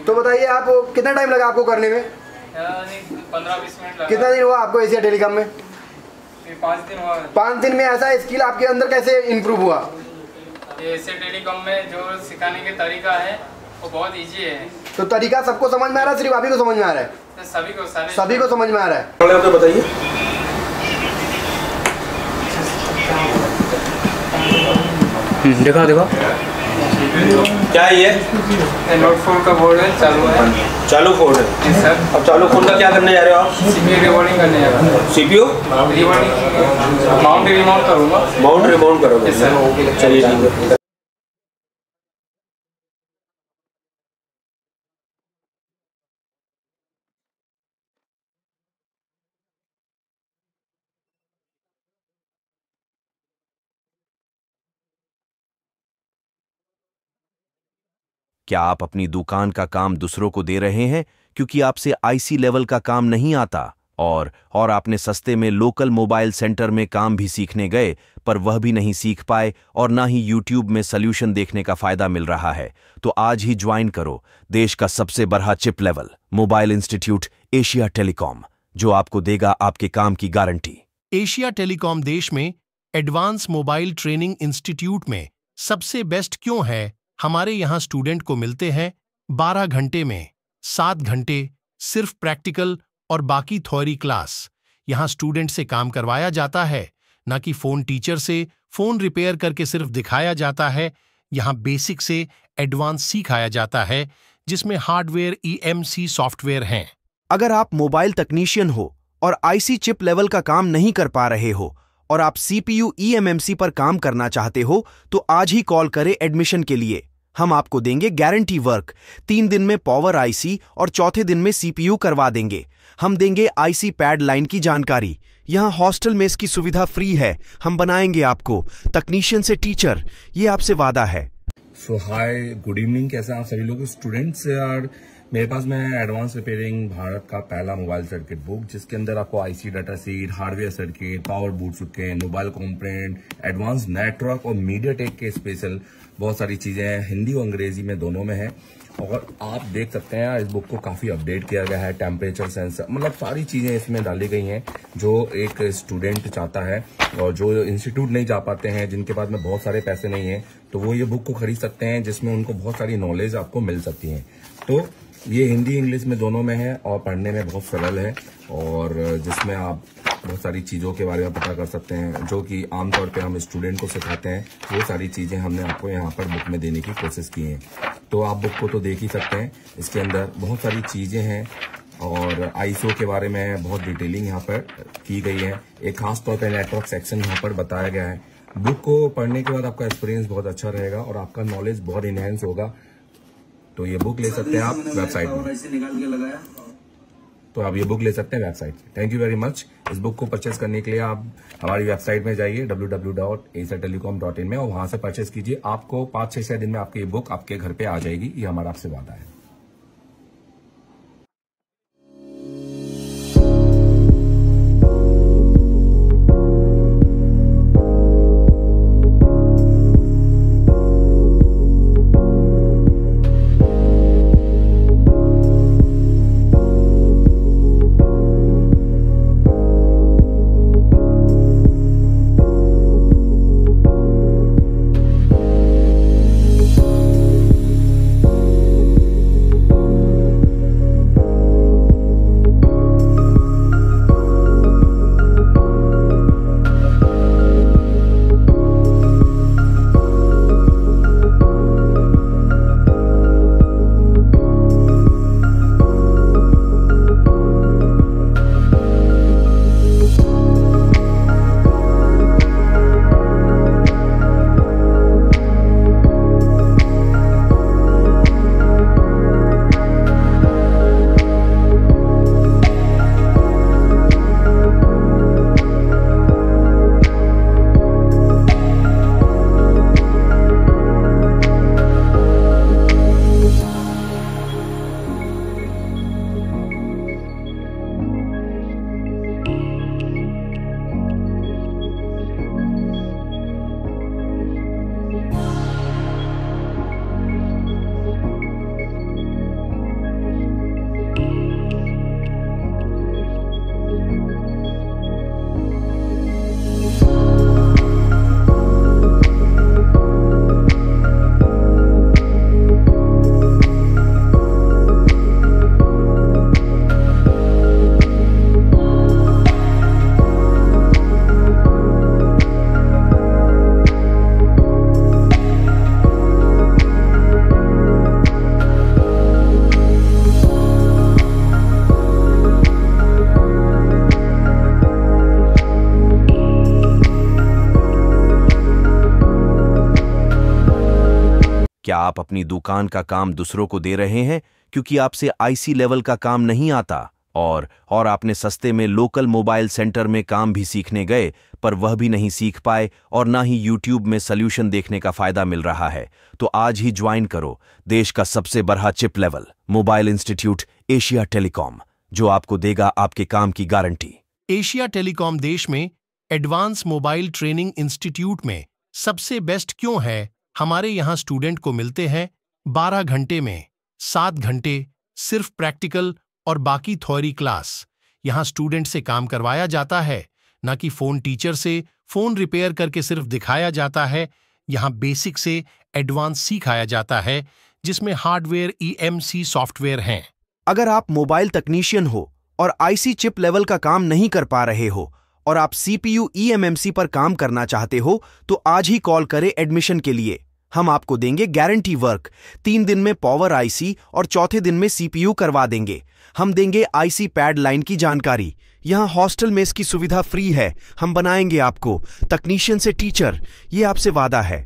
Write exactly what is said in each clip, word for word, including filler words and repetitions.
तो बताइए आप कितना टाइम लगा आपको करने में? पंद्रह बीस मिनट लगा। कितना दिन हुआ आपको एशिया टेलीकॉम में? पाँच दिन हुआ। पाँच दिन में ऐसा स्किल आपके अंदर कैसे इम्प्रूव हुआ? एशिया टेलीकॉम में जो सिखाने के तरीका है वो बहुत इजी है। तो तरीका सबको समझ में आ रहा है, सिर्फ आप ही को समझ में आ रहा है? तो सभी को सारे सभी को समझ में आ रहा है। तो बताइए देखो देखो क्या है ये? नोट फोर का बोर्ड है, चालू है। चालू फोल्ड है सर। अब चालू फोल्ड का क्या करने जा रहे हो आप? सीपीयू रिबॉर्डिंग करने जा रहा हूँ। सीपीयू रिबॉर्डिंग माउंट रिमाउंट करूँगा। माउंट रिमाउंट करोगे? सर। चलिए ठीक है। क्या आप अपनी दुकान का काम दूसरों को दे रहे हैं क्योंकि आपसे आईसी लेवल का काम नहीं आता और और आपने सस्ते में लोकल मोबाइल सेंटर में काम भी सीखने गए पर वह भी नहीं सीख पाए और ना ही यूट्यूब में सॉल्यूशन देखने का फायदा मिल रहा है? तो आज ही ज्वाइन करो देश का सबसे बड़ा chip level mobile institute Asia telecom, जो आपको देगा आपके काम की गारंटी। एशिया टेलीकॉम देश में एडवांस मोबाइल ट्रेनिंग इंस्टीट्यूट में सबसे बेस्ट क्यों है? हमारे यहाँ स्टूडेंट को मिलते हैं बारह घंटे में सात घंटे सिर्फ प्रैक्टिकल और बाकी थ्योरी क्लास। यहाँ स्टूडेंट से काम करवाया जाता है, ना कि फोन टीचर से फोन रिपेयर करके सिर्फ दिखाया जाता है। यहाँ बेसिक से एडवांस सिखाया जाता है, जिसमें हार्डवेयर ईएमसी सॉफ्टवेयर हैं। अगर आप मोबाइल तकनीशियन हो और आईसी चिप लेवल का काम नहीं कर पा रहे हो और आप सीपीयू ईएमएमसी पर काम करना चाहते हो तो आज ही कॉल करें एडमिशन के लिए। हम आपको देंगे गारंटी वर्क। तीन दिन में पावर आईसी और चौथे दिन में सीपीयू करवा देंगे। हम देंगे आईसी पैड लाइन की जानकारी। यहाँ हॉस्टल में इसकी सुविधा फ्री है। हम बनाएंगे आपको तकनीशियन से टीचर, ये आपसे वादा है। So hi, good evening. कैसे हैं आप सभी लोग? स्टूडेंट्स यार, मेरे पास में एडवांस रिपेयरिंग भारत का पहला मोबाइल सर्किट बुक, जिसके अंदर आपको IC data sheet, hardware circuit, power boot चुके, मोबाइल कंपोनेंट, एडवांस नेटवर्क और मीडियाटेक के स्पेशल बहुत सारी चीजें हैं, हिंदी और अंग्रेजी में दोनों में है। और आप देख सकते हैं इस बुक को काफी अपडेट किया गया है। टेम्परेचर सेंसर, मतलब सारी चीजें इसमें डाली गई हैं जो एक स्टूडेंट चाहता है। और जो इंस्टीट्यूट नहीं जा पाते हैं, जिनके पास में बहुत सारे पैसे नहीं है, तो वो ये बुक को खरीद सकते हैं, जिसमें उनको बहुत सारी नॉलेज आपको मिल सकती है। तो ये हिंदी इंग्लिश में दोनों में है और पढ़ने में बहुत सरल है, और जिसमें आप बहुत सारी चीज़ों के बारे में पता कर सकते हैं जो कि आमतौर पे हम स्टूडेंट को सिखाते हैं। वो सारी चीज़ें हमने आपको यहाँ पर बुक में देने की कोशिश की है। तो आप बुक को तो देख ही सकते हैं, इसके अंदर बहुत सारी चीज़ें हैं और आईएसओ के बारे में बहुत डिटेलिंग यहाँ पर की गई है। एक खास तौर पर नेटवर्क सेक्शन यहाँ पर बताया गया है। बुक को पढ़ने के बाद आपका एक्सपीरियंस बहुत अच्छा रहेगा और आपका नॉलेज बहुत इनहेंस होगा। तो ये बुक ले सकते हैं आप वेबसाइट में। तो आप ये बुक ले सकते हैं वेबसाइट पे। Thank you very much. इस बुक को परचेस करने के लिए आप हमारी वेबसाइट में जाइए W W W dot Asia Telecom dot in में, और वहां से परचेस कीजिए। आपको पांच छह छह दिन में आपकी ये बुक आपके घर पे आ जाएगी। ये हमारा आपसे वादा है। क्या आप अपनी दुकान का काम दूसरों को दे रहे हैं क्योंकि आपसे आईसी लेवल का काम नहीं आता और और आपने सस्ते में लोकल मोबाइल सेंटर में काम भी सीखने गए पर वह भी नहीं सीख पाए और ना ही यूट्यूब में सॉल्यूशन देखने का फायदा मिल रहा है, तो आज ही ज्वाइन करो देश का सबसे बड़ा chip level mobile institute Asia telecom, जो आपको देगा आपके काम की गारंटी। एशिया टेलीकॉम देश में एडवांस मोबाइल ट्रेनिंग इंस्टीट्यूट में सबसे बेस्ट क्यों है? हमारे यहाँ स्टूडेंट को मिलते हैं बारह घंटे में सात घंटे सिर्फ प्रैक्टिकल और बाकी थ्योरी क्लास। यहाँ स्टूडेंट से काम करवाया जाता है, ना कि फोन टीचर से फोन रिपेयर करके सिर्फ दिखाया जाता है। यहाँ बेसिक से एडवांस सिखाया जाता है, जिसमें हार्डवेयर ईएमसी सॉफ्टवेयर हैं। अगर आप मोबाइल तकनीशियन हो और आईसी चिप लेवल का काम नहीं कर पा रहे हो और आप सीपीयू ईएमएमसी पर काम करना चाहते हो, तो आज ही कॉल करें एडमिशन के लिए। हम आपको देंगे गारंटी वर्क। तीन दिन में पावर आईसी और चौथे दिन में सीपीयू करवा देंगे। हम देंगे आईसी पैड लाइन की जानकारी। यहाँ हॉस्टल में इसकी सुविधा फ्री है। हम बनाएंगे आपको तकनीशियन से टीचर, ये आपसे वादा है।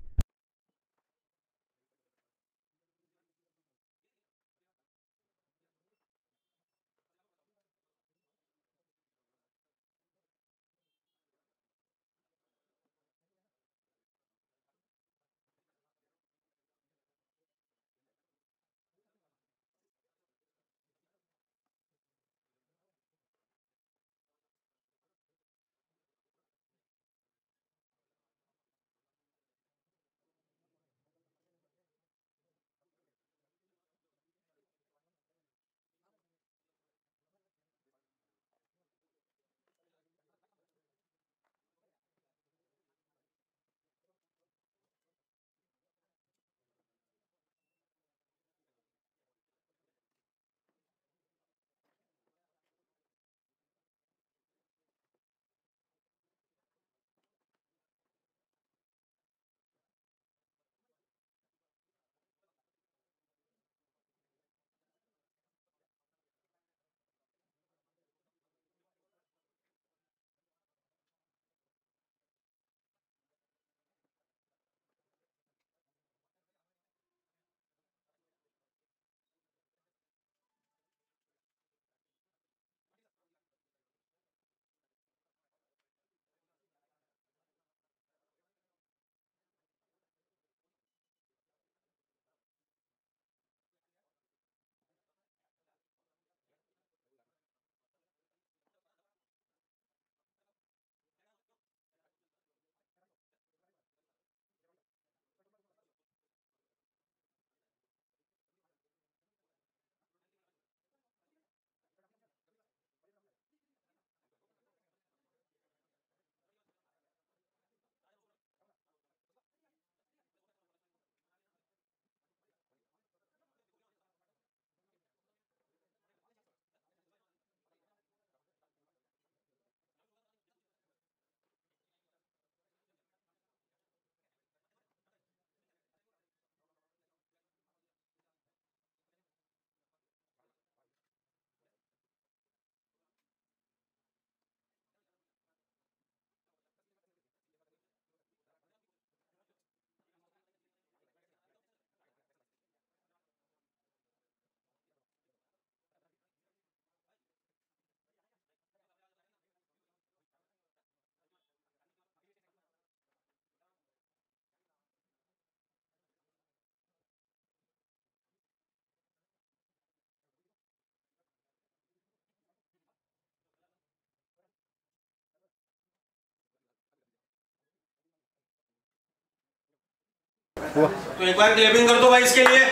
तो एक बार क्लैपिंग कर दो भाई इसके लिए।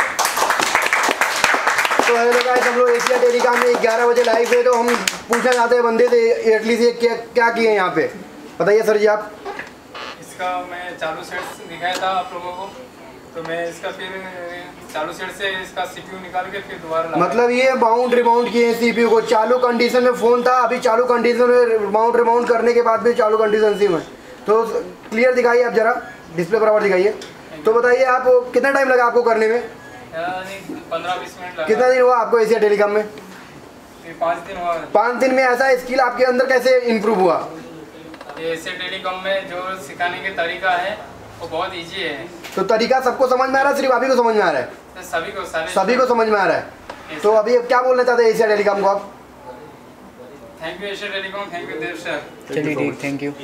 तो हेलो गाइस, हम लोग एशिया टेलीकॉम में ग्यारह बजे लाइव है, तो हम पूछना चाहते हैं बंदे से एटली से क्या क्या किए यहाँ पे, बताइए सर जी आप। इसका मैं चालू सेट दिखाया था आप लोगों को, तो मैं इसका फिर चालू सेट से इसका सीपीयू निकाल के फिर दोबारा मतलब ये बाउंड रिबाउंड किए सीपीयू को। चालू कंडीशन में फोन था, अभी चालू कंडीशन में बाउंड रिबाउंड करने के बाद भी चालू कंडीशन सी में। तो क्लियर दिखाइए आप, जरा डिस्प्ले बराबर दिखाइए। तो बताइए आप कितना टाइम लगा आपको करने में? पंद्रह बीस मिनट लगा। कितना दिन हुआ आपको एशिया टेलीकॉम में? पाँच दिन हुआ। पाँच दिन में ऐसा स्किल आपके अंदर कैसे इम्प्रूव हुआ? एशिया टेलीकॉम में जो सिखाने के तरीका है वो बहुत इजी है। तो तो तरीका सबको समझ में आ रहा है, सिर्फ अभी को समझ में आ रहा है? सभी को सारे सभी को समझ में आ रहा है। तो अभी अब क्या बोलना चाहते हैं एशिया टेलीकॉम को आप? Thank you Asia Telecom, thank you Dev sir. चलिए ठीक, थैंक यू।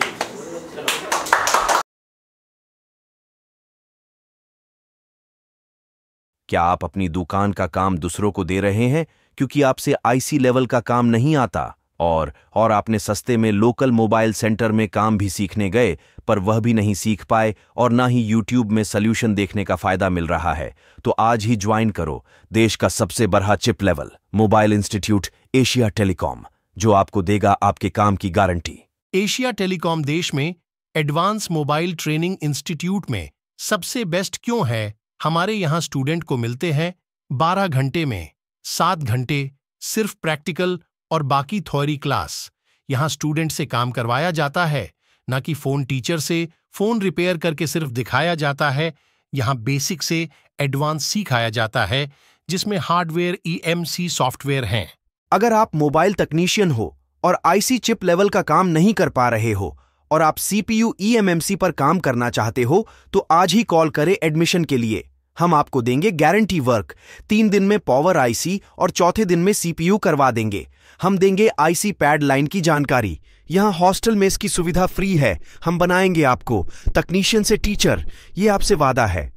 क्या आप अपनी दुकान का काम दूसरों को दे रहे हैं क्योंकि आपसे आईसी लेवल का काम नहीं आता और और आपने सस्ते में लोकल मोबाइल सेंटर में काम भी सीखने गए पर वह भी नहीं सीख पाए और ना ही यूट्यूब में सॉल्यूशन देखने का फायदा मिल रहा है? तो आज ही ज्वाइन करो देश का सबसे बड़ा chip level mobile institute Asia telecom, जो आपको देगा आपके काम की गारंटी। एशिया टेलीकॉम देश में एडवांस मोबाइल ट्रेनिंग इंस्टीट्यूट में सबसे बेस्ट क्यों है? हमारे यहाँ स्टूडेंट को मिलते हैं बारह घंटे में सात घंटे सिर्फ प्रैक्टिकल और बाकी थ्योरी क्लास। यहाँ स्टूडेंट से काम करवाया जाता है, ना कि फोन टीचर से फोन रिपेयर करके सिर्फ दिखाया जाता है। यहाँ बेसिक से एडवांस सिखाया जाता है, जिसमें हार्डवेयर ईएमसी सॉफ्टवेयर हैं। अगर आप मोबाइल तकनीशियन हो और आईसी चिप लेवल का काम नहीं कर पा रहे हो और आप सीपीयू ईएमएमसी पर काम करना चाहते हो, तो आज ही कॉल करें एडमिशन के लिए। हम आपको देंगे गारंटी वर्क। तीन दिन में पावर आईसी और चौथे दिन में सीपीयू करवा देंगे। हम देंगे आईसी पैड लाइन की जानकारी। यहाँ हॉस्टल मेस की सुविधा फ्री है। हम बनाएंगे आपको तकनीशियन से टीचर, ये आपसे वादा है।